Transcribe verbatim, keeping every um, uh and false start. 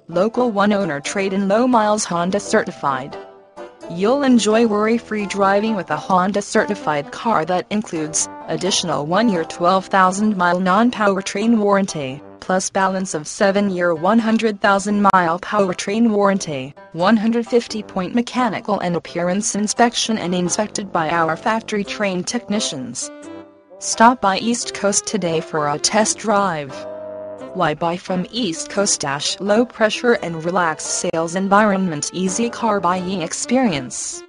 Local one owner trade-in low miles Honda certified. You'll enjoy worry-free driving with a Honda certified car that includes additional one-year twelve thousand mile non-powertrain warranty, plus balance of seven-year one hundred thousand mile powertrain warranty, one hundred fifty point mechanical and appearance inspection, and inspected by our factory-trained technicians. Stop by East Coast today for a test drive. Why buy from East Coast? Low pressure and relaxed sales environment, easy car buying experience.